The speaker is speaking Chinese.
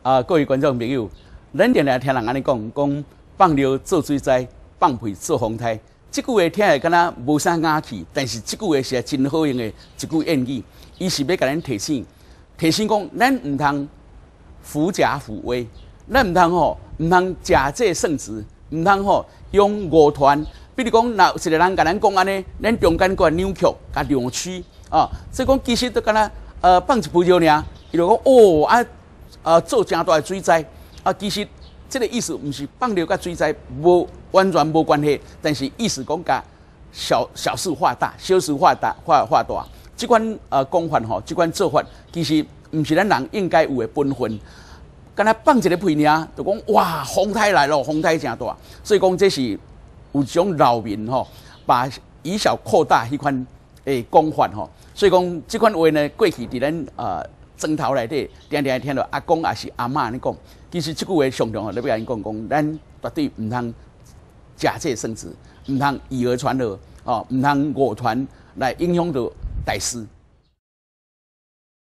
各位观众朋友，咱定定听人安尼讲放尿做水灾，放屁做风台。即句话听起来敢若无啥雅气，但是即句话是真好用的一句谚语。伊是要甲咱提醒讲，咱唔通狐假虎威，咱唔通唔通假借圣旨，唔通用误传。比如讲，若有一个人甲咱讲安尼，咱中间个扭曲、甲扭曲啊，所以讲其实都敢若放一杯尿尔，伊就讲做真大的水灾啊，其实这个意思唔是放尿甲水灾无完全无关系，但是意思讲甲小事化大，小事化大。即款讲法即款做法，其实唔是咱人应该有的本分。敢若放一个屁尔，就讲哇，风台来了，风台真大，所以讲这是有一种扰民把以小扩大迄款诶讲法所以讲即款话呢，过去伫咱庄头内底，常常听到阿公也是阿嬷安尼讲。其实即句话上重要，你要甲因讲，咱绝对唔通假借圣旨，唔通以讹传讹，唔通误传来影响到大事。